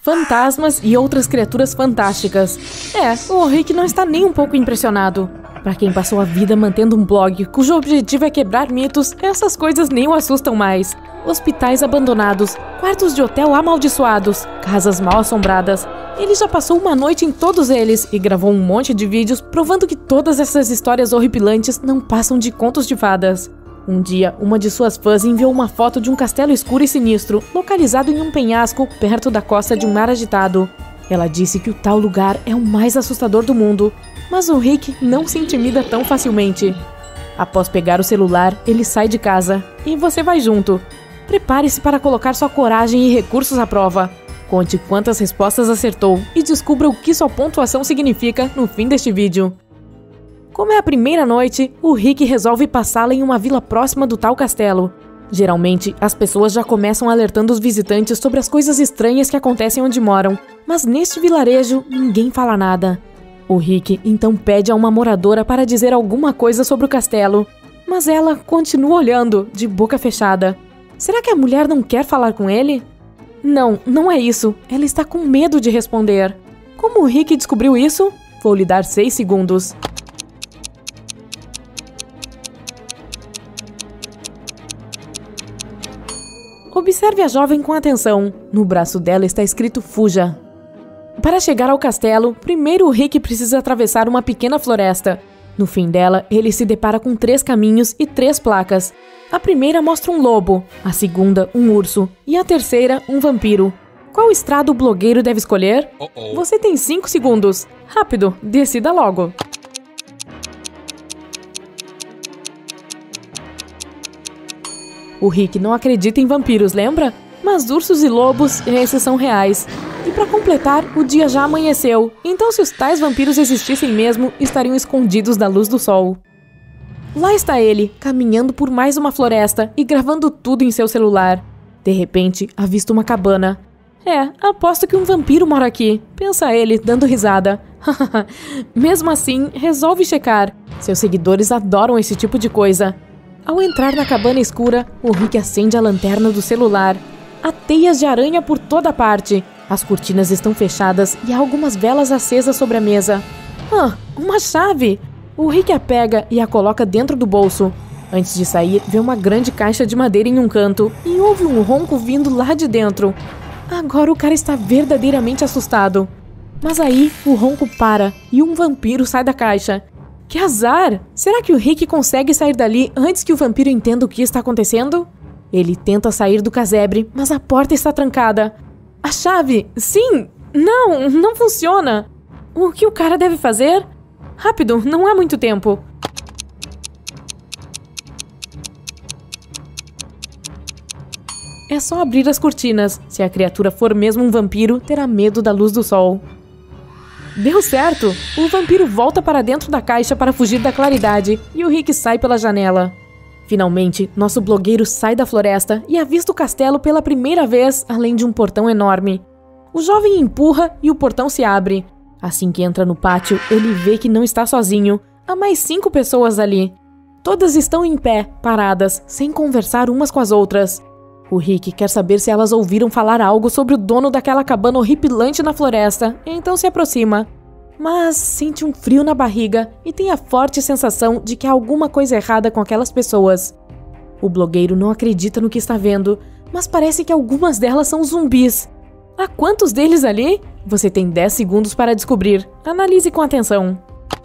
fantasmas e outras criaturas fantásticas. O Rick não está nem um pouco impressionado. Para quem passou a vida mantendo um blog cujo objetivo é quebrar mitos, essas coisas nem o assustam mais. Hospitais abandonados, quartos de hotel amaldiçoados, casas mal assombradas. Ele já passou uma noite em todos eles e gravou um monte de vídeos provando que todas essas histórias horripilantes não passam de contos de fadas. Um dia, uma de suas fãs enviou uma foto de um castelo escuro e sinistro, localizado em um penhasco perto da costa de um mar agitado. Ela disse que o tal lugar é o mais assustador do mundo, mas o Rick não se intimida tão facilmente. Após pegar o celular, ele sai de casa e você vai junto. Prepare-se para colocar sua coragem e recursos à prova. Conte quantas respostas acertou e descubra o que sua pontuação significa no fim deste vídeo. Como é a primeira noite, o Rick resolve passá-la em uma vila próxima do tal castelo. Geralmente, as pessoas já começam alertando os visitantes sobre as coisas estranhas que acontecem onde moram, mas neste vilarejo ninguém fala nada. O Rick então pede a uma moradora para dizer alguma coisa sobre o castelo, mas ela continua olhando, de boca fechada. Será que a mulher não quer falar com ele? Não, não é isso. Ela está com medo de responder. Como o Rick descobriu isso? Vou lhe dar 6 segundos. Observe a jovem com atenção. No braço dela está escrito Fuja. Para chegar ao castelo, primeiro o Rick precisa atravessar uma pequena floresta. No fim dela, ele se depara com 3 caminhos e 3 placas. A primeira mostra um lobo, a segunda um urso e a terceira um vampiro. Qual estrada o blogueiro deve escolher? Você tem 5 segundos. Rápido, decida logo. O Rick não acredita em vampiros, lembra? Mas ursos e lobos, esses são reais. E para completar, o dia já amanheceu. Então se os tais vampiros existissem mesmo, estariam escondidos da luz do sol. Lá está ele, caminhando por mais uma floresta e gravando tudo em seu celular. De repente, avista uma cabana. Aposto que um vampiro mora aqui, pensa ele, dando risada. Mesmo assim, resolve checar. Seus seguidores adoram esse tipo de coisa. Ao entrar na cabana escura, o Rick acende a lanterna do celular. Há teias de aranha por toda parte. As cortinas estão fechadas e há algumas velas acesas sobre a mesa. Uma chave! O Rick a pega e a coloca dentro do bolso. Antes de sair, vê uma grande caixa de madeira em um canto e ouve um ronco vindo lá de dentro. Agora o cara está verdadeiramente assustado. Mas aí, o ronco para e um vampiro sai da caixa. Que azar! Será que o Rick consegue sair dali antes que o vampiro entenda o que está acontecendo? Ele tenta sair do casebre, mas a porta está trancada. A chave! Sim! Não funciona! O que o cara deve fazer? Rápido, não há muito tempo. É só abrir as cortinas. Se a criatura for mesmo um vampiro, terá medo da luz do sol. Deu certo! O vampiro volta para dentro da caixa para fugir da claridade e o Rick sai pela janela. Finalmente, nosso blogueiro sai da floresta e avista o castelo pela primeira vez, além de um portão enorme. O jovem empurra e o portão se abre. Assim que entra no pátio, ele vê que não está sozinho. Há mais 5 pessoas ali. Todas estão em pé, paradas, sem conversar umas com as outras. O Rick quer saber se elas ouviram falar algo sobre o dono daquela cabana horripilante na floresta, então se aproxima. Mas sente um frio na barriga e tem a forte sensação de que há alguma coisa errada com aquelas pessoas. O blogueiro não acredita no que está vendo, mas parece que algumas delas são zumbis. Há quantos deles ali? Você tem 10 segundos para descobrir. Analise com atenção.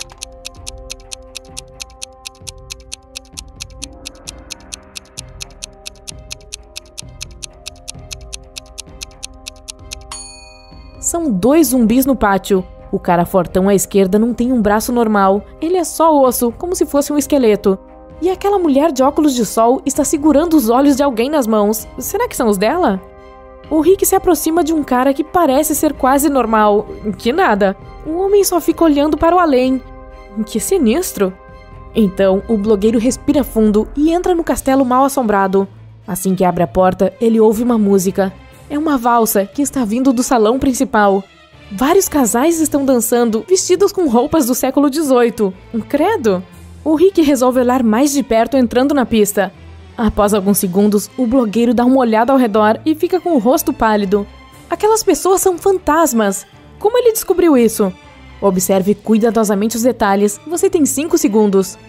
São 2 zumbis no pátio. O cara fortão à esquerda não tem um braço normal. Ele é só osso, como se fosse um esqueleto. E aquela mulher de óculos de sol está segurando os olhos de alguém nas mãos. Será que são os dela? O Rick se aproxima de um cara que parece ser quase normal. Que nada. O homem só fica olhando para o além. Que sinistro. Então, o blogueiro respira fundo e entra no castelo mal assombrado. Assim que abre a porta, ele ouve uma música. É uma valsa que está vindo do salão principal. Vários casais estão dançando, vestidos com roupas do século XVIII. Credo! O Rick resolve olhar mais de perto entrando na pista. Após alguns segundos, o blogueiro dá uma olhada ao redor e fica com o rosto pálido. Aquelas pessoas são fantasmas! Como ele descobriu isso? Observe cuidadosamente os detalhes. Você tem 5 segundos.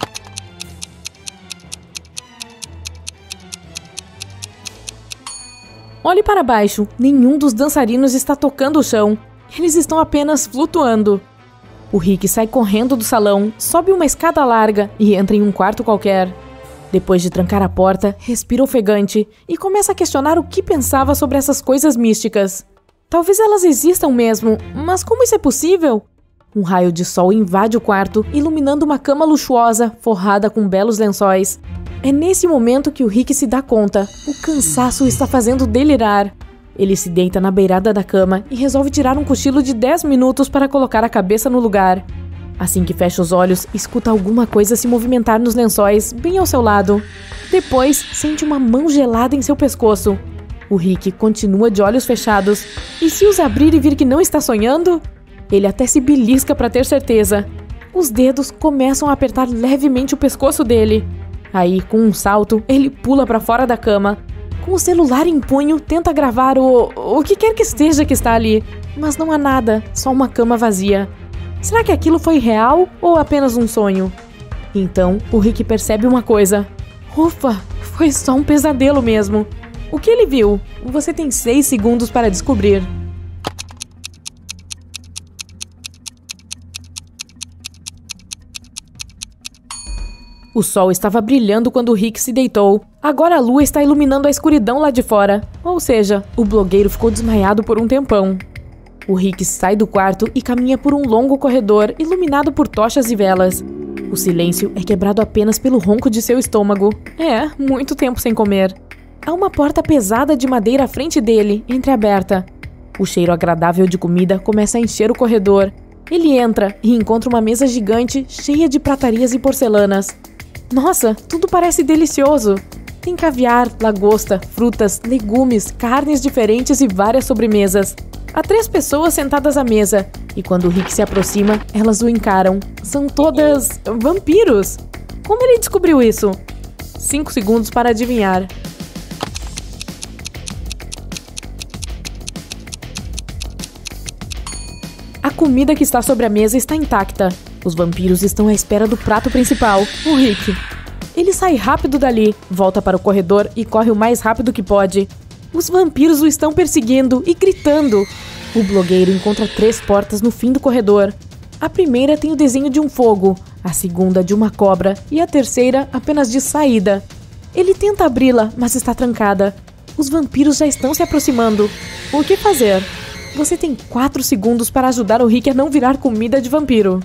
Olhe para baixo. Nenhum dos dançarinos está tocando o chão. Eles estão apenas flutuando. O Rick sai correndo do salão, sobe uma escada larga e entra em um quarto qualquer. Depois de trancar a porta, respira ofegante e começa a questionar o que pensava sobre essas coisas místicas. Talvez elas existam mesmo, mas como isso é possível? Um raio de sol invade o quarto, iluminando uma cama luxuosa, forrada com belos lençóis. É nesse momento que o Rick se dá conta. O cansaço o está fazendo delirar. Ele se deita na beirada da cama e resolve tirar um cochilo de 10 minutos para colocar a cabeça no lugar. Assim que fecha os olhos, escuta alguma coisa se movimentar nos lençóis, bem ao seu lado. Depois, sente uma mão gelada em seu pescoço. O Rick continua de olhos fechados. E se os abrir e vir que não está sonhando? Ele até se belisca para ter certeza. Os dedos começam a apertar levemente o pescoço dele. Aí, com um salto, ele pula para fora da cama. Com o celular em punho, tenta gravar o que quer que esteja que está ali. Mas não há nada, só uma cama vazia. Será que aquilo foi real ou apenas um sonho? Então, o Rick percebe uma coisa. Ufa, foi só um pesadelo mesmo. O que ele viu? Você tem 6 segundos para descobrir. O sol estava brilhando quando o Rick se deitou. Agora a lua está iluminando a escuridão lá de fora. Ou seja, o blogueiro ficou desmaiado por um tempão. O Rick sai do quarto e caminha por um longo corredor iluminado por tochas e velas. O silêncio é quebrado apenas pelo ronco de seu estômago. É, muito tempo sem comer. Há uma porta pesada de madeira à frente dele, entreaberta. O cheiro agradável de comida começa a encher o corredor. Ele entra e encontra uma mesa gigante cheia de pratarias e porcelanas. Nossa, tudo parece delicioso. Tem caviar, lagosta, frutas, legumes, carnes diferentes e várias sobremesas. Há 3 pessoas sentadas à mesa, e quando o Rick se aproxima, elas o encaram. São todas vampiros. Como ele descobriu isso? 5 segundos para adivinhar. A comida que está sobre a mesa está intacta. Os vampiros estão à espera do prato principal, o Rick. Ele sai rápido dali, volta para o corredor e corre o mais rápido que pode. Os vampiros o estão perseguindo e gritando. O blogueiro encontra 3 portas no fim do corredor. A primeira tem o desenho de um fogo, a segunda de uma cobra e a terceira apenas de saída. Ele tenta abri-la, mas está trancada. Os vampiros já estão se aproximando. O que fazer? Você tem 4 segundos para ajudar o Rick a não virar comida de vampiro.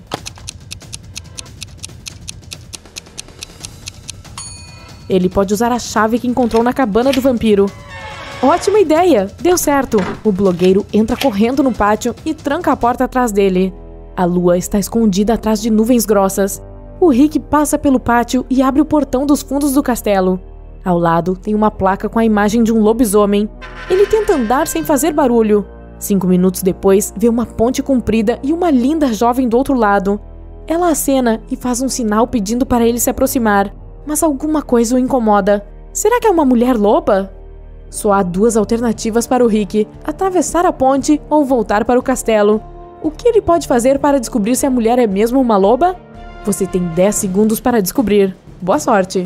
Ele pode usar a chave que encontrou na cabana do vampiro. Ótima ideia! Deu certo! O blogueiro entra correndo no pátio e tranca a porta atrás dele. A lua está escondida atrás de nuvens grossas. O Rick passa pelo pátio e abre o portão dos fundos do castelo. Ao lado tem uma placa com a imagem de um lobisomem. Ele tenta andar sem fazer barulho. 5 minutos depois, vê uma ponte comprida e uma linda jovem do outro lado. Ela acena e faz um sinal pedindo para ele se aproximar. Mas alguma coisa o incomoda. Será que é uma mulher loba? Só há 2 alternativas para o Rick: atravessar a ponte ou voltar para o castelo. O que ele pode fazer para descobrir se a mulher é mesmo uma loba? Você tem 10 segundos para descobrir. Boa sorte!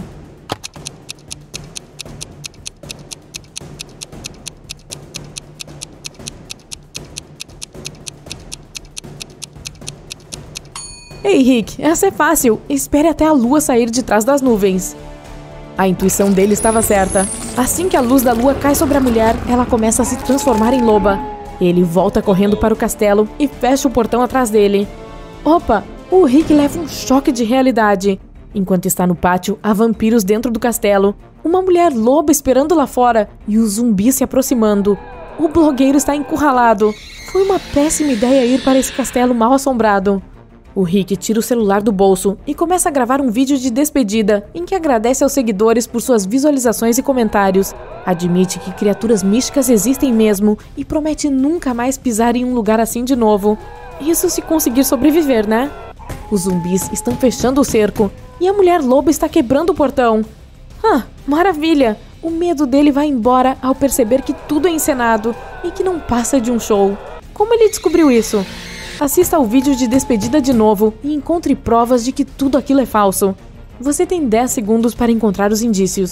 Ei, Rick, essa é fácil. Espere até a lua sair de trás das nuvens. A intuição dele estava certa. Assim que a luz da lua cai sobre a mulher, ela começa a se transformar em loba. Ele volta correndo para o castelo e fecha o portão atrás dele. Opa! O Rick leva um choque de realidade. Enquanto está no pátio, há vampiros dentro do castelo, uma mulher loba esperando lá fora e os zumbis se aproximando. O blogueiro está encurralado. Foi uma péssima ideia ir para esse castelo mal assombrado. O Rick tira o celular do bolso e começa a gravar um vídeo de despedida em que agradece aos seguidores por suas visualizações e comentários. Admite que criaturas místicas existem mesmo e promete nunca mais pisar em um lugar assim de novo. Isso se conseguir sobreviver, né? Os zumbis estão fechando o cerco e a mulher loba está quebrando o portão. Maravilha! O medo dele vai embora ao perceber que tudo é encenado e que não passa de um show. Como ele descobriu isso? Assista ao vídeo de despedida de novo e encontre provas de que tudo aquilo é falso. Você tem 10 segundos para encontrar os indícios.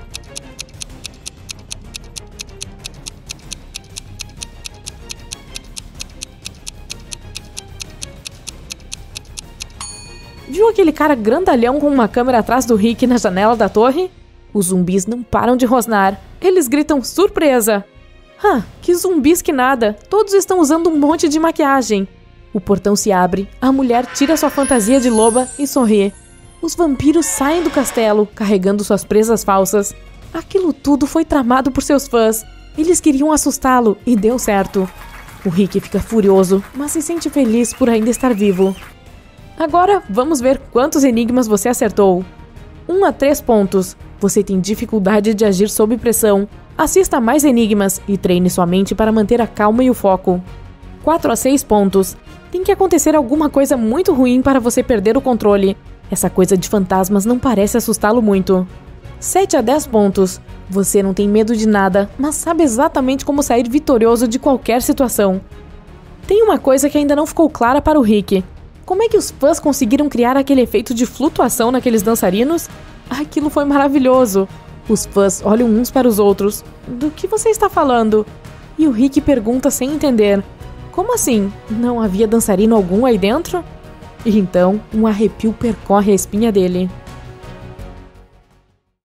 Viu aquele cara grandalhão com uma câmera atrás do Rick na janela da torre? Os zumbis não param de rosnar. Eles gritam surpresa! Que zumbis que nada! Todos estão usando um monte de maquiagem. O portão se abre, a mulher tira sua fantasia de loba e sorri. Os vampiros saem do castelo, carregando suas presas falsas. Aquilo tudo foi tramado por seus fãs. Eles queriam assustá-lo e deu certo. O Rick fica furioso, mas se sente feliz por ainda estar vivo. Agora, vamos ver quantos enigmas você acertou. 1 a 3 pontos. Você tem dificuldade de agir sob pressão. Assista a mais enigmas e treine sua mente para manter a calma e o foco. 4 a 6 pontos. Tem que acontecer alguma coisa muito ruim para você perder o controle. Essa coisa de fantasmas não parece assustá-lo muito. 7 a 10 pontos. Você não tem medo de nada, mas sabe exatamente como sair vitorioso de qualquer situação. Tem uma coisa que ainda não ficou clara para o Rick. Como é que os fãs conseguiram criar aquele efeito de flutuação naqueles dançarinos? Aquilo foi maravilhoso. Os fãs olham uns para os outros. Do que você está falando? E o Rick pergunta sem entender. Como assim? Não havia dançarino algum aí dentro? E então, um arrepio percorre a espinha dele.